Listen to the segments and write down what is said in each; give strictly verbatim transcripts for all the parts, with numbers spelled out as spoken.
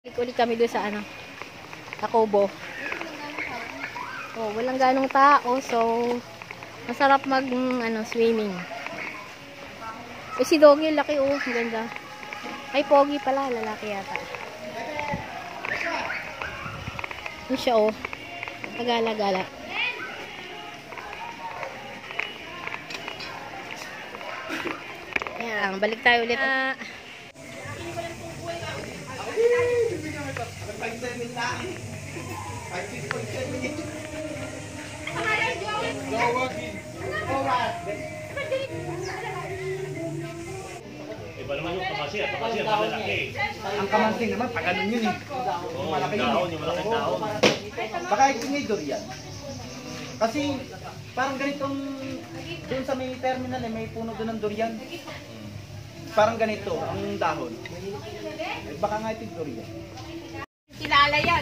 Ulit kami doon sa ano, Tacobo. Oh, walang ganong tao, so masarap mag ano, swimming. Eh si Doggy, laki oh, ganda. Ay, pogi pala, lalaki yata. Ano siya oh, nagala-gala. Ayan, balik tayo ulit. Uh, Iba naman yung kamasi at kasi ang malaki. Ang kamanting naman, pag ganun yun eh. Oo, yung dahon, yung malaking dahon. Baka itinidor yan. Kasi parang ganitong doon sa may terminal eh, may puno doon ng durian. Parang ganito ang dahon. Eh, baka nga itinidor yan. kilala yan.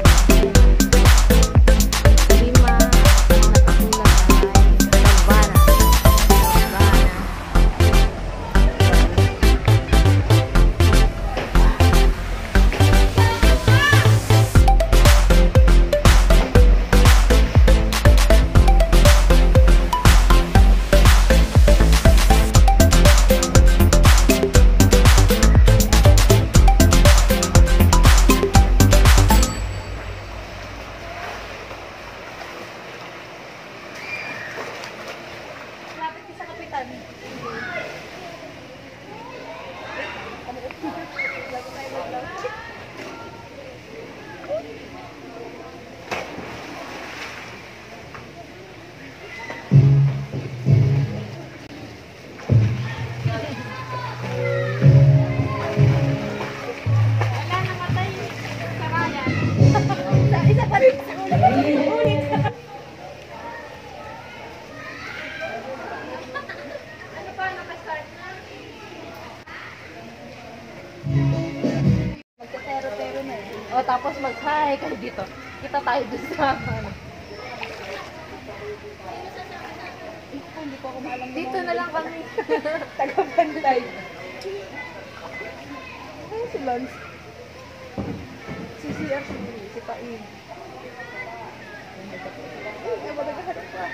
Lima, ang nakatulad ay Tagbana. Tapos mag-hi kayo dito. Kita tayo dun sa ano. Hindi ko ako maalam. Dito na lang kami. Taga-bantay. Ay, si Lance. Si C R, si Pain. Ay, magagaharap pa.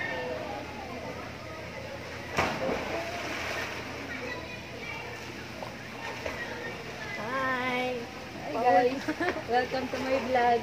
Hi! Hi guys! Welcome to my vlog.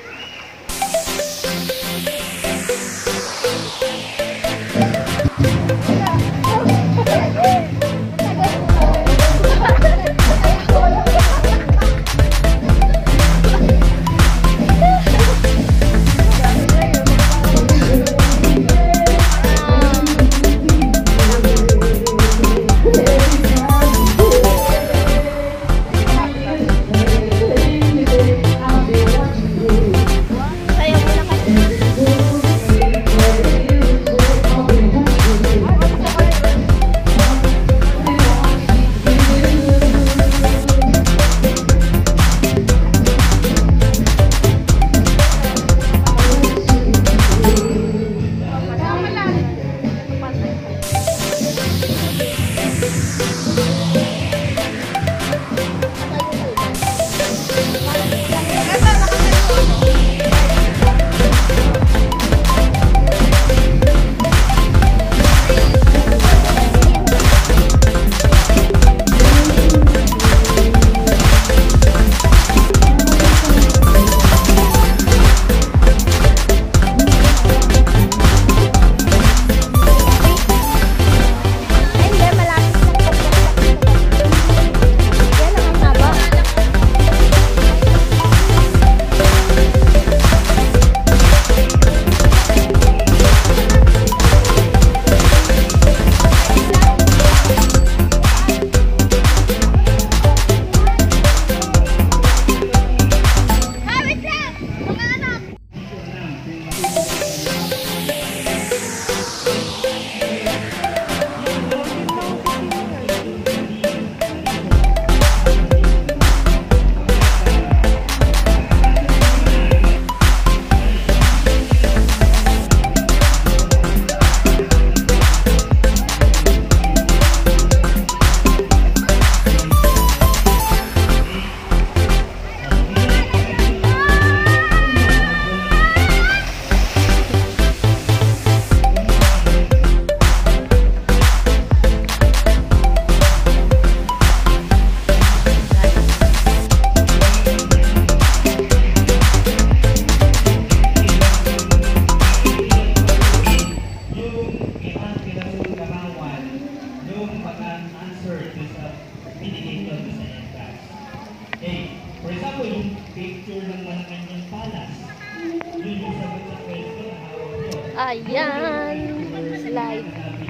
Ayan, slide.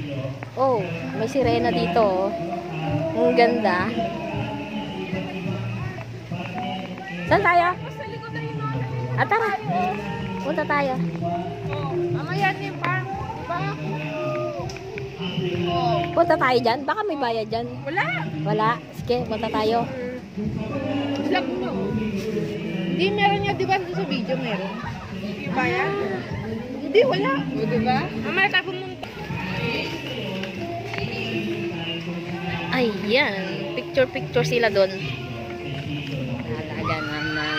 Oh, may sirena dito. Oh. Ang ganda. Saan tayo? Ah, tara. Punta tayo. Mamaya din pa. Diba? Punta tayo dyan. Baka may bayad dyan. Wala. Wala. Sige, punta tayo. Vlog mo. Hindi, meron niya, diba? Sa video meron. Hindi bayad? Hindi, wala. O, diba? Mamaya tayo pumunta. Ayan. Picture-picture sila doon. Talaga naman.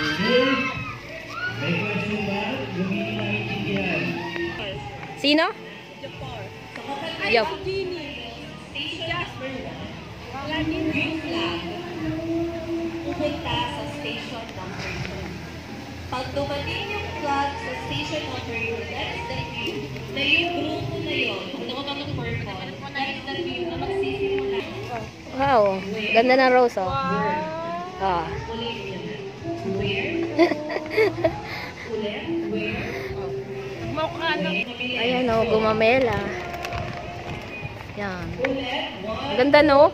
Sino? Yup. Pupunta sa station number two. Pag dumating yung flag sa station number two, that is the view na yung grupo na yun, kung nakatang ng purple, that is the view na magsisimula. Wow. Ganda ng rose, oh. Ah. Ulit yun. Where? Ulit? Where? Mukha na. Ayan, oh. Gumamela. Yan. Ganda, no?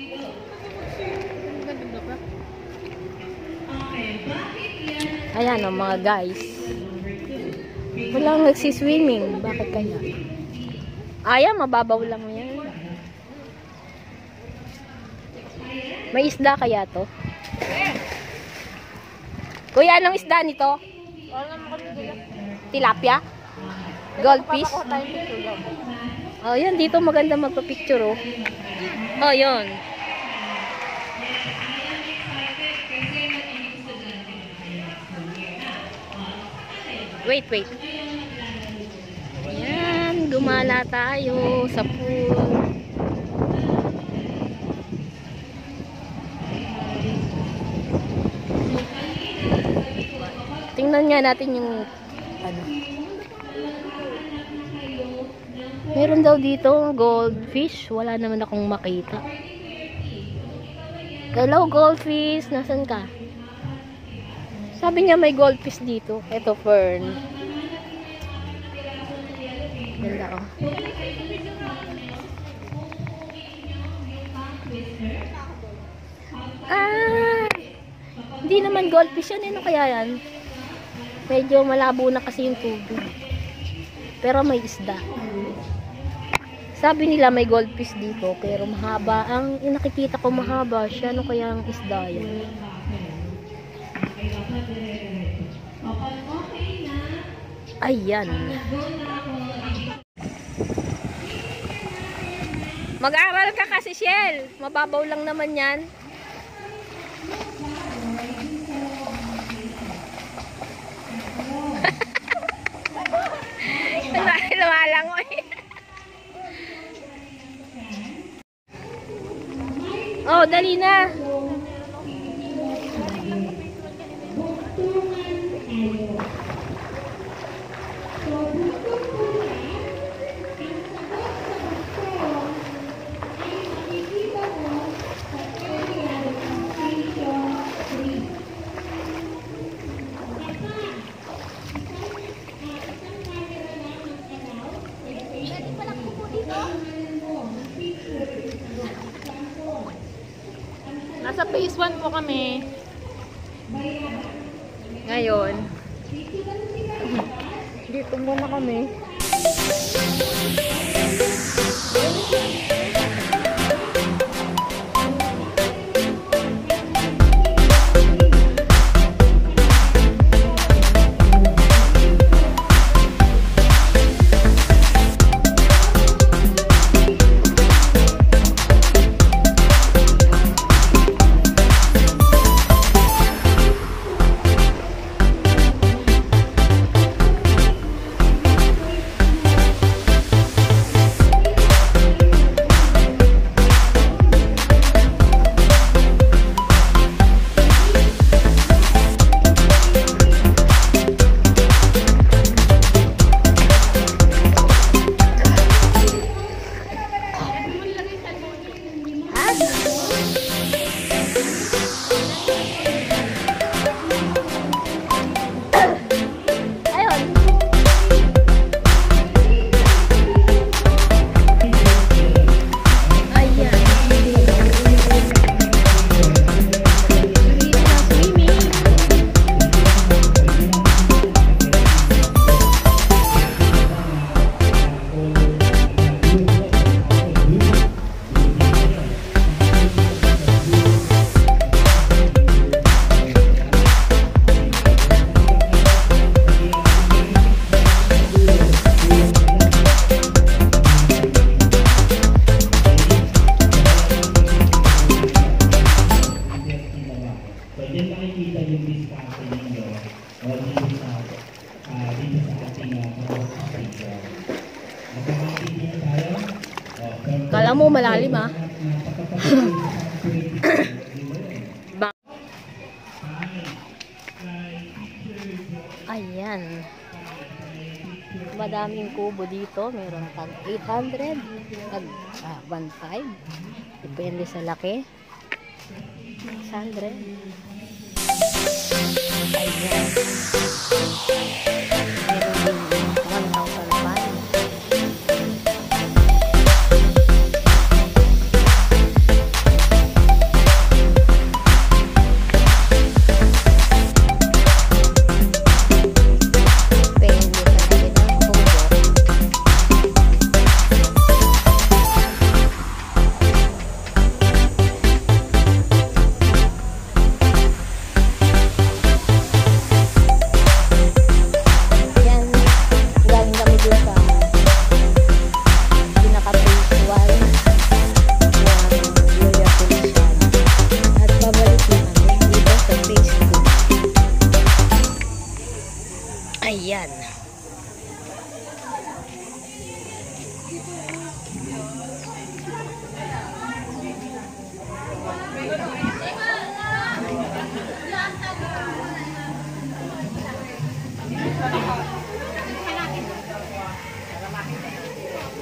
Ayan, oh, mga guys. Walang nagsiswimming. Bakit kaya? Ayan, mababaw lang yan. May isda kaya to? Kuya, anong isda nito? Tilapia? Goldfish? Oh, yan. Dito maganda magpa-picture, oh. Oh, yun. Wait, wait. Ayan, gumala tayo sa pool. Tingnan nga natin yung ano. Meron daw dito goldfish. Wala naman akong makita. Hello goldfish, nasan ka? Sabi niya may goldfish dito. Ito fern. Ganda, oh. Ah! Hindi naman goldfish yan. Ano kaya yan? Medyo malabo na kasi yung tubig. Pero may isda. Sabi nila may goldfish dito. Pero mahaba. Ang nakikita ko mahaba siya. Ano kaya ang isda yan? Ayan. Mag-aral ka kasi, Shell. Mababaw lang naman yan. Lumalangoy. Oh, dali na. Nasa phase one po kami. Ngayon. Dito muna kami. Kala mo malalim, ah. Ayan. Madaming kubo dito. Meron tag eight hundred, tag ah, one five. Depende sa laki. six hundred. Ayan. Meron din one thousand five.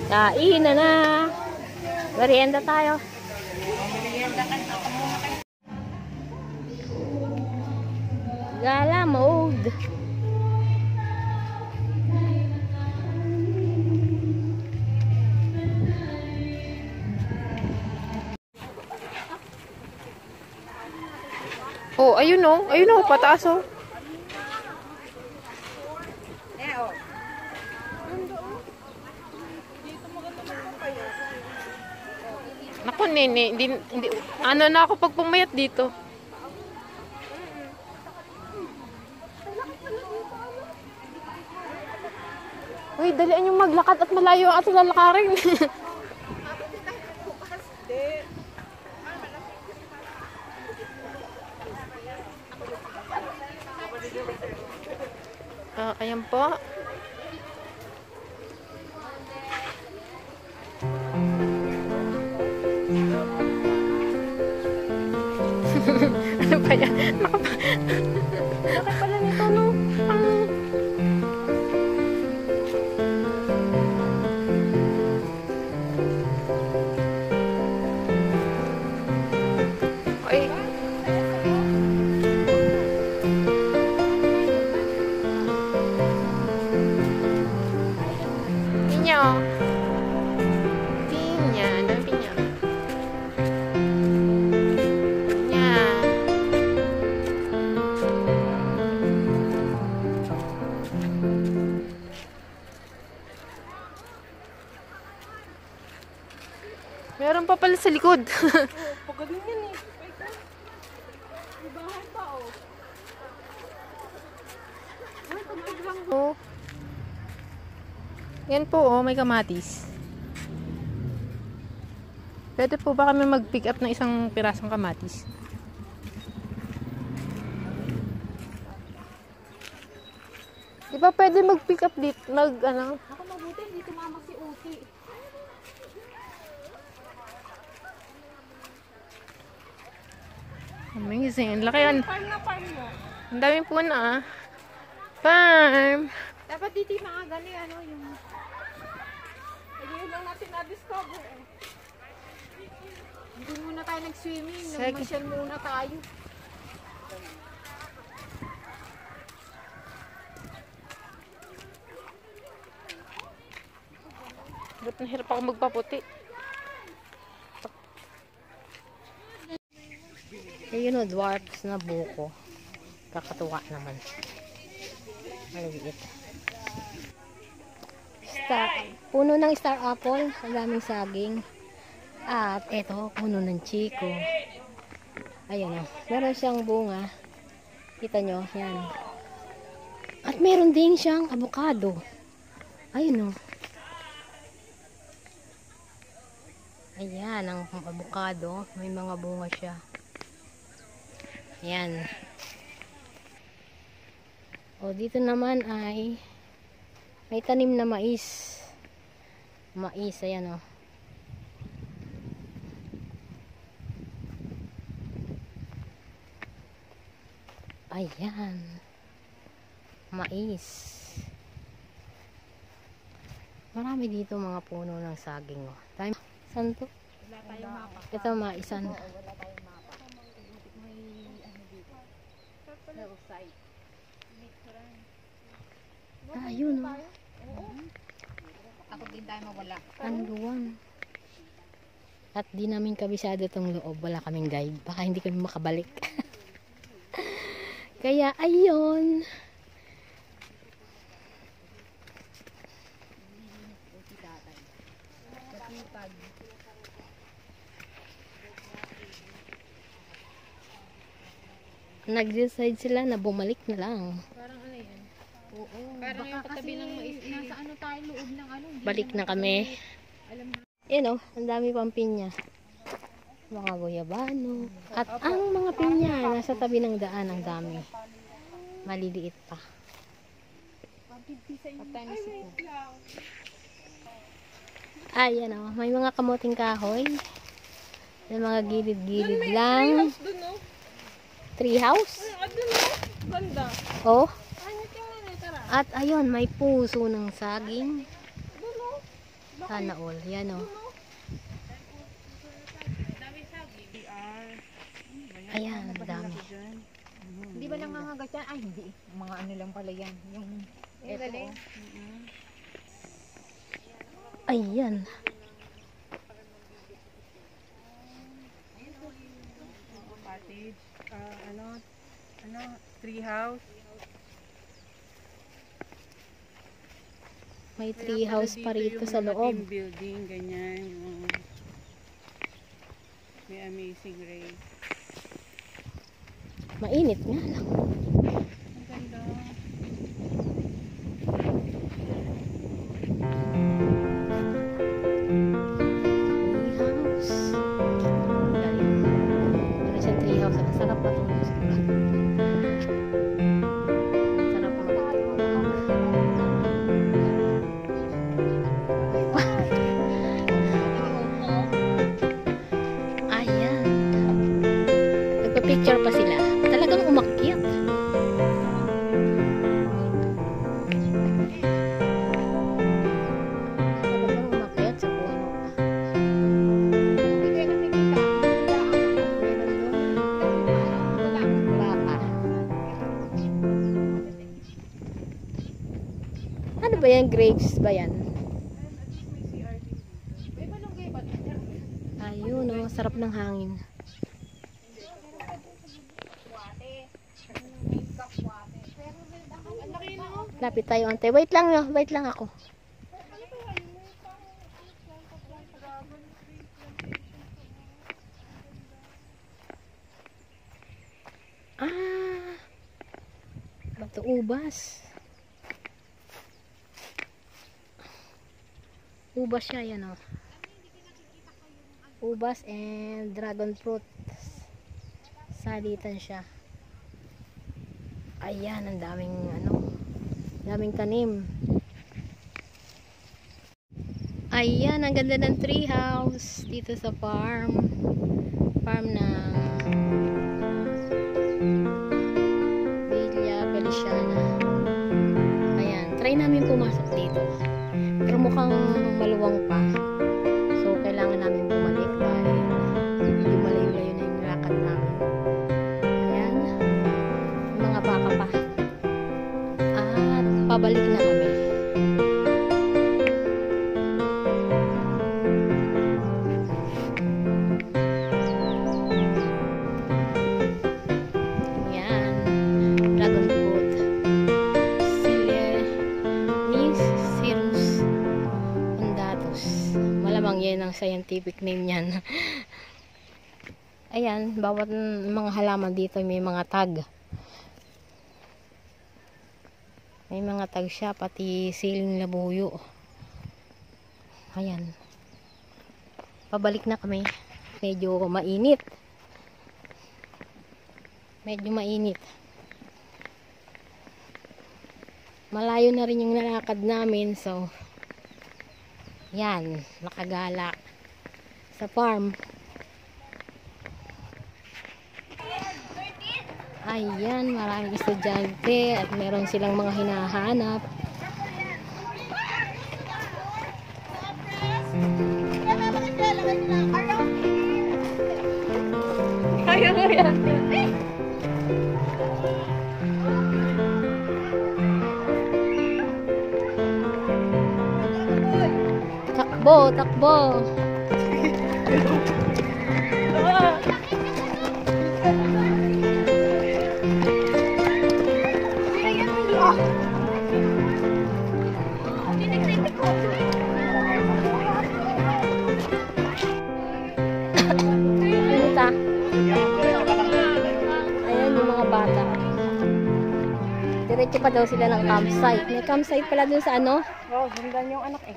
Kain na na. Merienda tayo. Gala mode. Oh, ayun oh. Ayun oh, pataas oh. Naku, nene, hindi, hindi, ano na ako pag pumayat dito. Uy, dalian yung maglakad at malayo ang ating lalakarin. Ah, ayan po. Ano ba yan? Bakit pala nito, no? Ah. Ay. Pinya, oh. Pinya, ano pinya? Pinya. Meron pa pala sa likod. Pagaling yan eh. Ibahan pa oh. Oh. Yan po oh, may kamatis. Pwede po ba kami mag-pick up ng isang pirasong kamatis? Di ba pwede mag-pick up dito? Mag ano? Ako mabuti, hindi tumama si Uki. Amazing. Ang laki yan. Farm na farm mo. Ang daming puno ah. Farm. Dapat dito yung mga gali, ano yung... Hindi yun lang natin na-discover eh. Hindi muna tayo nag-swimming. Sige. Nag-masyal muna tayo. Hirap na hirap ako magpaputi. Ayun o, dwarfs na buko. Kakatuwa naman. Maliit. Star, puno ng star apple. Ang daming saging. At eto, puno ng chiko. Ayan o. Meron siyang bunga. Kita nyo, yan. At meron din siyang avocado. Ayun o. Ayan, ang avocado. May mga bunga siya. Ayan. O, dito naman ay may tanim na mais. Mais, ayan o. Ayan. Mais. Marami dito mga puno ng saging o. Time. Saan to? Wala tayong mapa. Ito, maisan. Wala tayong mapa. May ano dito. Hillside. Ah, yun o. Ako din tayo mawala. Anduan. At di namin kabisado tong loob. Wala kaming guide. Baka hindi kami makabalik. Kaya, ayun. Nag-decide sila na bumalik na lang. Parang ano yan? Oo. Parang yung katabi ng mais. nasa ano tayo loob ng ano. Balik na kami. Alam na. Yan o, ang dami pang pinya. Mga guyabano. At ang mga pinya nasa tabi ng daan, ang dami. Maliliit pa. Patay na si Po. Ay, yan o. May mga kamuting kahoy. May mga gilid-gilid lang. Doon no? Tree house. Doon no? Ganda. Oh. Ano tingnan eh, tara. At ayun, may puso ng saging. Doon no? Sana all. Yan o. Ayan, dami. Hindi ba nangangagat yan? Ay, hindi. Mga ano lang pala yan. Yung eto. Ayan. Cottage. Uh, ano? Ano? Tree house. May tree house pa rito sa loob. Team building, ganyan. Yung may amazing race. Mainit nga lang. Ang ganda. Tree house. Galing. Meron siyang tree house. Ang sarap pa itong sarap pa. Ayan. Nagpa-picture pa sila. Talagang umakyat. Talagang umakyat sa puno. Hindi kayo nakikita. Meron doon. Baka. Ano ba yan? Grapes ba yan? May malunggay ba? Ayun o. Sarap ng hangin. Ang laki no? Lapit tayo ante. Wait lang no. Wait lang ako. Ah. Bato ubas. Ubas siya yan o. Ubas and dragon fruit. Salitan siya. Ayan, ang daming ano, daming tanim. Ayan, ang ganda ng tree house dito sa farm. Farm ng Villa Feliciana. Ayan, try namin pumasok dito. Pero mukhang maluwang pa. So, kailangan namin bumalik dahil medyo malayo-layo na yung lakad namin. Ayan, mga baka pa. At pabalik na kami. Ayan, dragon fruit. Silenis cirrus undatus. Malamang yan ang scientific name niyan. Ayan, bawat mga halaman dito may mga tag. May mga tag siya, pati siling labuyo. Ayan. Pabalik na kami. Medyo mainit. Medyo mainit. Malayo na rin yung nalakad namin. So, yan. Nakagala sa farm. Ayan, maraming estudyante at meron silang mga hinahanap. Kaya nga yan. Takbo, takbo. Punta. Ayan yung mga bata. Diretso pa daw sila ng campsite. May campsite pala dun sa ano? Oo, oh, sundan yung anak eh.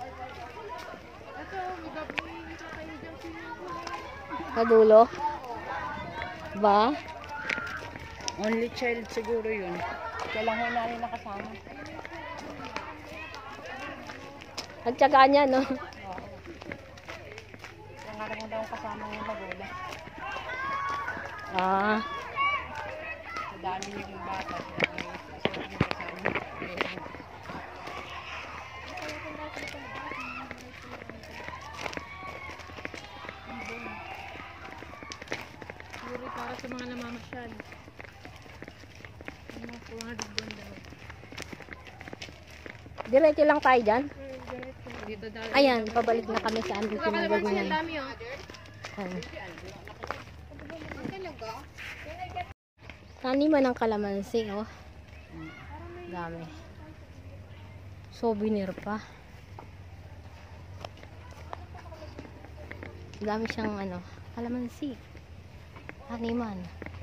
Sa dulo. Ba? Only child siguro yun. Kailangan na rin nakasama. Nagtsaga niya, no? Kailangan mo daw kasama yung magulang. Ah. Sa dami yung bata. Para sa mga namamasyal. Ano, four hundred doon daw. Diretso lang tayo dyan. Dito daw. Ayan, pabalik na kami sa aming pinagagawin. Ang dami oh. Taniman ng kalamansi, oh. Dami. Souvenir pa. Dami siyang ano, kalamansi. Taniman.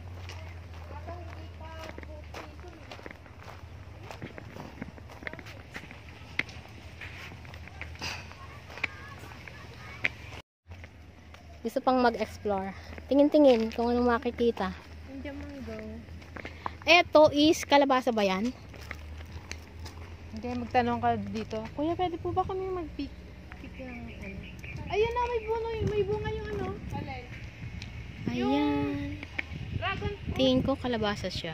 Gusto pang mag-explore. Tingin-tingin kung anong makikita. Hindi mango. Eto is kalabasa ba yan? Hindi, magtanong ka dito. Kuya, pwede po ba kami mag-pick? Pick ng ano? Ayun na, may bunga yung, may bunga yung ano. Alay. Ayan. Dragon fruit. Tingin ko kalabasa siya.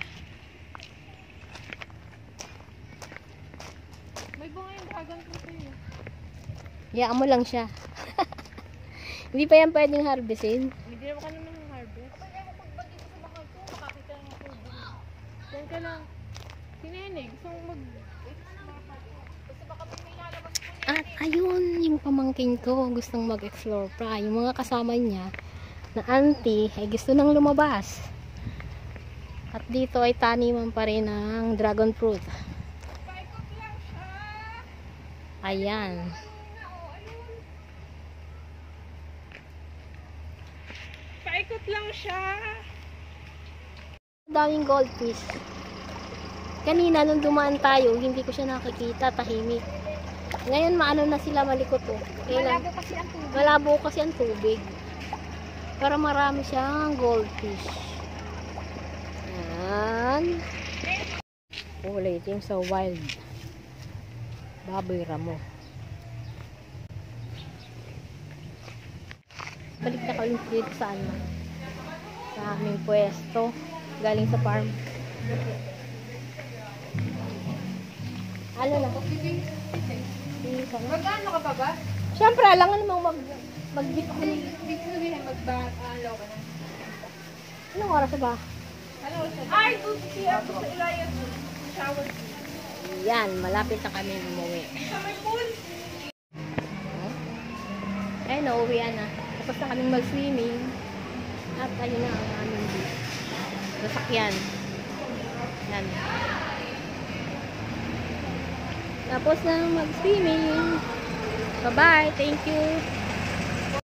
May bunga yung dragon fruit yun. Yaan mo lang siya. Hindi pa yan pwedeng harvestin. Hindi naman ka naman yung harvest. Kapag ako magbag dito sa mga ito, makakita ng tubig. Diyan ka lang. Sinenig. Gusto mong mag... Kasi baka may lalabas po niya. At ayun, yung pamangkin ko gustong mag-explore pa. Yung mga kasama niya na auntie ay gusto nang lumabas. At dito ay taniman pa rin ng dragon fruit. Paikot lang siya. Ayan. Paikot lang siya. Daming goldfish. Kanina nung dumaan tayo, hindi ko siya nakikita, tahimik. Ngayon maano na sila, malikot oh. Kailan? Malabo kasi ang tubig. Malabo kasi ang tubig. Para marami siyang goldfish. Ayan. Kulay itim sa wild. Baboy ramo. Balik na kami dito sa ano. Sa aming pwesto. Galing sa farm. Ano na? Magkano ka pa ba? Siyempre, alam nga namang mag mag-bitcoin. Ibig sabihin, mag-alaw ka na. Anong oras na ba? Ano siya? Ay, tuti ako sa ilayan. Shower. Yan, malapit na kami umuwi. Sa may pool. Eh, nauwian na. Tapos na kaming mag-swimming. At ayun na ang aming sasakyan. Yan. Tapos na mag-swimming. Bye-bye. Thank you.